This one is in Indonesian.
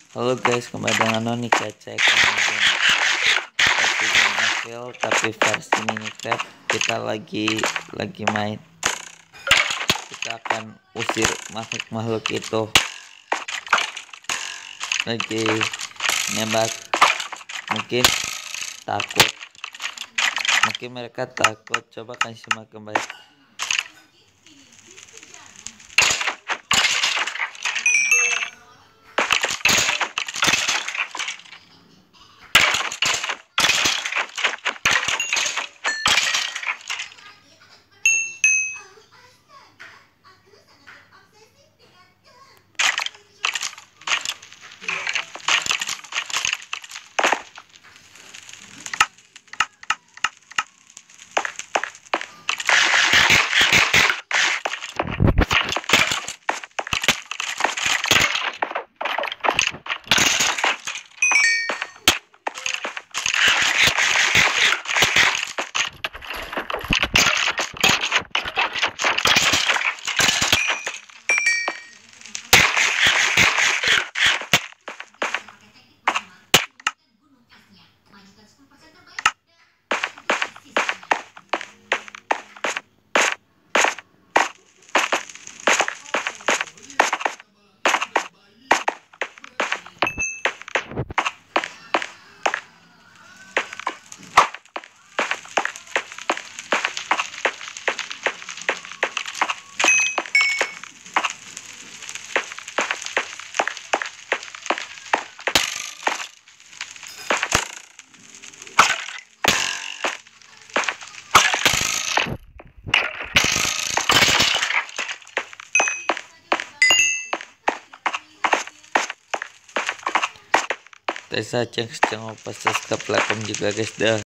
Halo guys, kembali dengan Noni Kecek seperti game Evil tapi versi Minecraft. Kita lagi main. Kita akan usir makhluk-makhluk itu. Lagi nembak. Mungkin takut. Mungkin mereka takut. Coba kan simak kembali. Tesa ceng opas subscribe like juga guys dah.